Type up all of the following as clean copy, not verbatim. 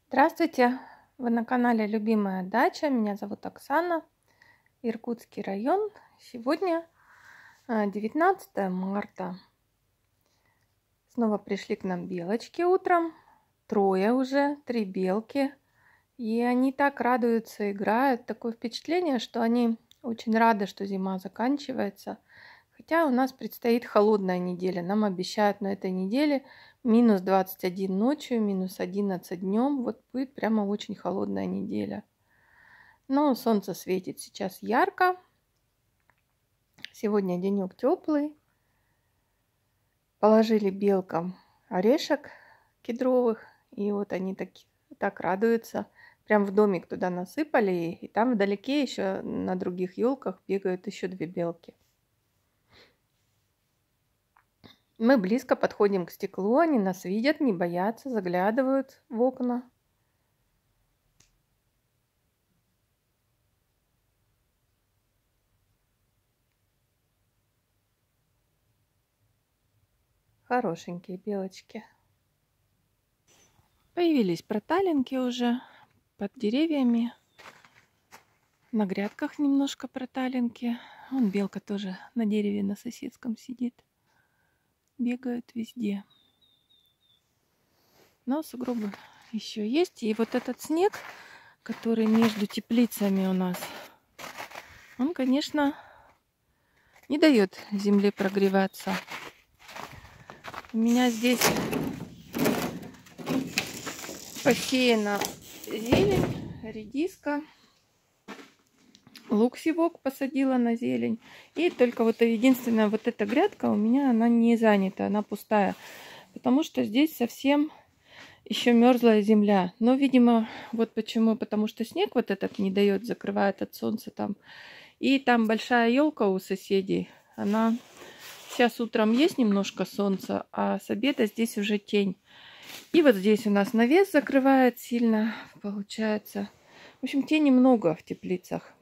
Здравствуйте! Вы на канале Любимая дача. Меня зовут Оксана. Иркутский район. Сегодня 19 марта. Снова пришли к нам белочки утром. Трое уже, 3 белки. И они так радуются, играют. Такое впечатление, что они очень рады, что зима заканчивается. Хотя у нас предстоит холодная неделя. Нам обещают на этой неделе минус 21 ночью, минус 11 днем. Вот будет прямо очень холодная неделя. Но солнце светит сейчас ярко. Сегодня денек теплый. Положили белкам орешек кедровых. И вот они так радуются. Прям в домик туда насыпали. И там вдалеке еще на других елках бегают еще 2 белки. Мы близко подходим к стеклу, они нас видят, не боятся, заглядывают в окна. Хорошенькие белочки. Появились проталинки уже под деревьями. На грядках немножко проталинки. Вон белка тоже на дереве на соседском сидит. Бегают везде. Но сугробы еще есть. И вот этот снег, который между теплицами у нас, он, конечно, не дает земле прогреваться. У меня здесь посеяна зелень, редиска, лук-севок посадила на зелень. И только вот единственная вот эта грядка у меня, она не занята, она пустая. Потому что здесь совсем еще мерзлая земля. Но, видимо, вот почему. Потому что снег вот этот не дает, закрывает от солнца там. И там большая елка у соседей. Она сейчас утром есть немножко солнца, а с обеда здесь уже тень. И вот здесь у нас навес закрывает сильно, получается. В общем, тени много в теплицах.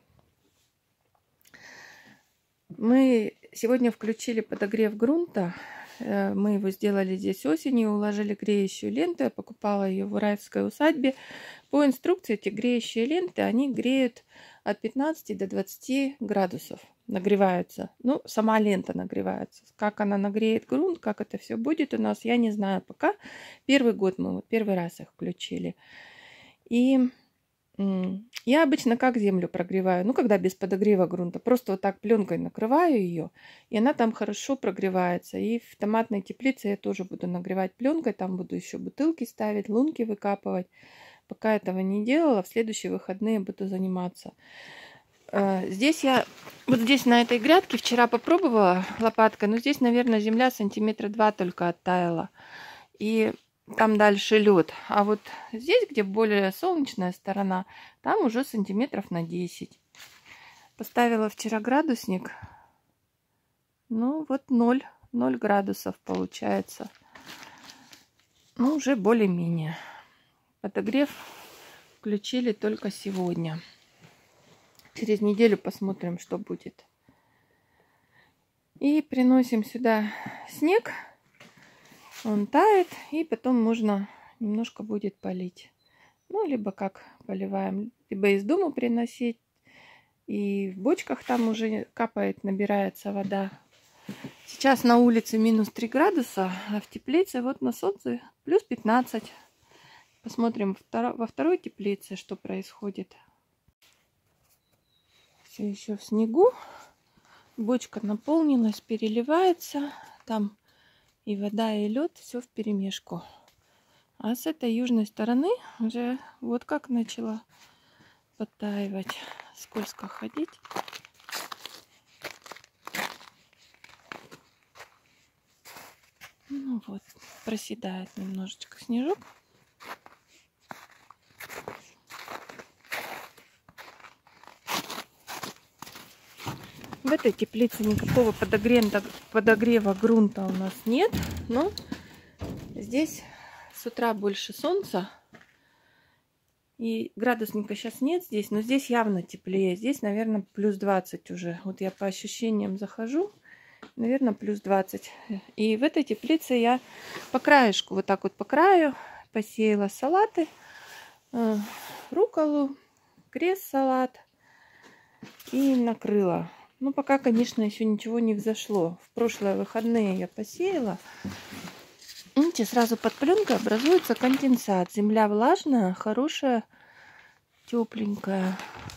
Мы сегодня включили подогрев грунта. Мы его сделали здесь осенью, уложили греющую ленту. Я покупала ее в Уральской усадьбе. По инструкции эти греющие ленты, они греют от 15 до 20 градусов. Нагреваются. Ну, сама лента нагревается. Как она нагреет грунт, как это все будет у нас, я не знаю пока. Первый год мы первый раз их включили. И я обычно как землю прогреваю? Ну, когда без подогрева грунта. Просто вот так пленкой накрываю ее, и она там хорошо прогревается. И в томатной теплице я тоже буду нагревать пленкой. Там буду еще бутылки ставить, лунки выкапывать. Пока этого не делала, в следующие выходные буду заниматься. Здесь я, вот здесь на этой грядке вчера попробовала лопаткой, но здесь, наверное, земля сантиметра 2 только оттаяла. И там дальше лед. А вот здесь, где более солнечная сторона, там уже сантиметров на 10. Поставила вчера градусник. Ну, вот 0 градусов получается. Ну, уже более-менее. Подогрев включили только сегодня. Через неделю посмотрим, что будет. И приносим сюда снег. Он тает, и потом можно немножко будет полить. Ну, либо как поливаем, либо из дома приносить. И в бочках там уже капает, набирается вода. Сейчас на улице минус 3 градуса, а в теплице вот на солнце плюс 15. Посмотрим во второй теплице, что происходит. Все еще в снегу. Бочка наполнилась, переливается. Там и вода, и лед, все вперемешку. А с этой южной стороны уже вот как начала подтаивать. Скользко ходить. Ну вот, проседает немножечко снежок. В этой теплице никакого подогрева грунта у нас нет, но здесь с утра больше солнца, и градусника сейчас нет здесь, но здесь явно теплее. Здесь, наверное, плюс 20 уже. Вот я по ощущениям захожу, наверное, плюс 20. И в этой теплице я по краешку, вот так вот по краю посеяла салаты. рукколу, крест-салат и накрыла. Ну, пока, конечно, еще ничего не взошло. В прошлые выходные я посеяла. Видите, сразу под пленкой образуется конденсат. Земля влажная, хорошая, тепленькая.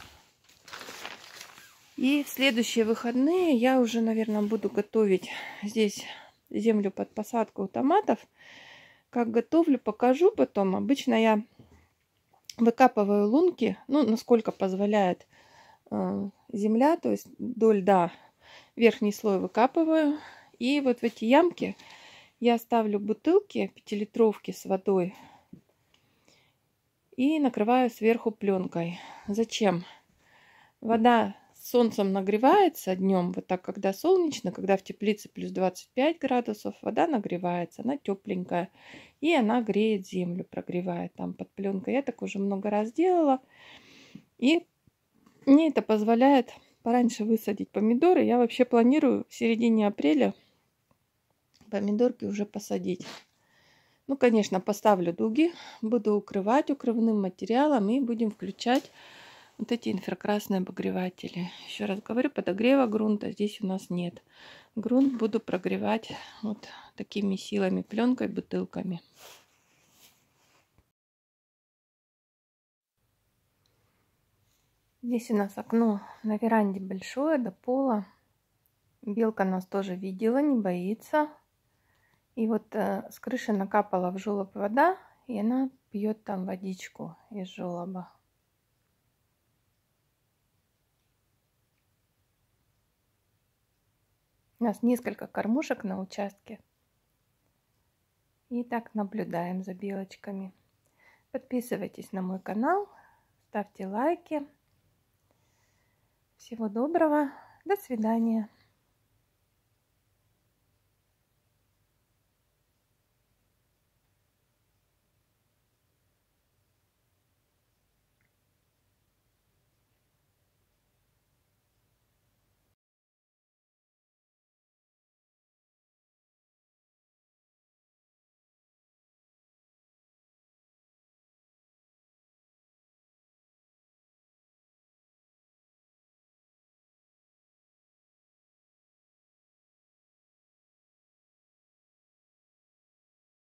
И в следующие выходные я уже, наверное, буду готовить здесь землю под посадку томатов. Как готовлю, покажу потом. Обычно я выкапываю лунки, ну, насколько позволяет земля, то есть до льда верхний слой выкапываю. И вот в эти ямки я ставлю бутылки 5-литровки с водой и накрываю сверху пленкой. Зачем? Вода с солнцем нагревается днем, вот так, когда солнечно, когда в теплице плюс 25 градусов, вода нагревается, она тепленькая, и она греет землю, прогревает там под пленкой. Я так уже много раз делала, и мне это позволяет пораньше высадить помидоры. Я вообще планирую в середине апреля помидорки уже посадить. Ну, конечно, поставлю дуги, буду укрывать укрывным материалом и будем включать вот эти инфракрасные обогреватели. Еще раз говорю, подогрева грунта здесь у нас нет. Грунт буду прогревать вот такими силами, пленкой, бутылками. Здесь у нас окно на веранде большое, до пола. Белка нас тоже видела, не боится. И вот с крыши накапала в желоб вода, и она пьет там водичку из желоба. У нас несколько кормушек на участке. И так наблюдаем за белочками. Подписывайтесь на мой канал, ставьте лайки. Всего доброго, до свидания.